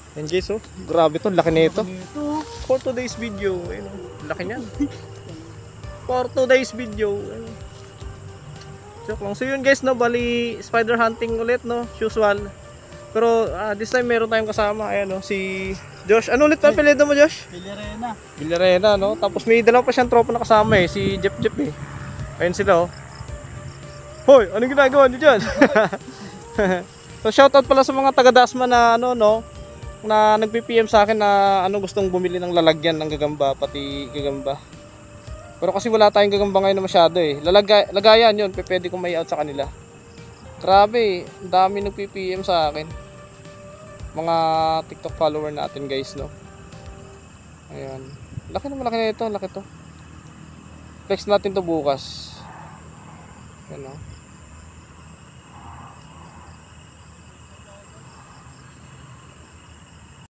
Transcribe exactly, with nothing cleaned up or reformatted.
Yan guys, oh. Grabe to, laki nito. Ito. For today's video, ayun, oh. Laki niyan. For today's video, ayun. Joke lang. So yun guys, no, bali spider hunting ulit, no, usual. Pero uh, this time meron tayong kasama, ayan, no, si Josh. Ano ulit pa apelyido mo, Josh? Villarena. Villarena, no? Tapos may dalawa pa siyang tropa na kasama eh, si Jeff Jeff eh. Ayun sila, oh. Hoy, anong ginagawa niyo dyan? So shoutout pala sa mga taga-Dasma na ano, no, na nagpi-P M sa akin na ano gustong bumili ng lalagyan ng gagamba, pati gagamba. Pero kasi wala tayong gagamba ngayon na masyado eh. Lalagay, lagayan yun, pwede kong may out sa kanila. Grabe, ang dami nagpi-P M sa akin. Mga TikTok follower natin guys, no. Ayan. Laki naman, laki na ito, laki to. Flex natin to bukas. Ayan, no.